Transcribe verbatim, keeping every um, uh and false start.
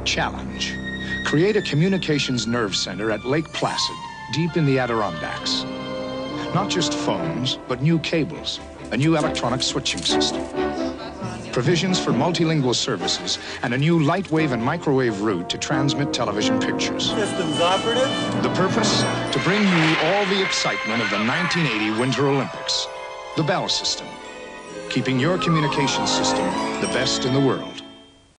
Challenge. Create a communications nerve center at Lake Placid, deep in the Adirondacks. Not just phones, but new cables, a new electronic switching system, provisions for multilingual services, and a new lightwave and microwave route to transmit television pictures. Systems operative. The purpose? To bring you all the excitement of the nineteen eighty Winter Olympics. The Bell System, keeping your communication system the best in the world.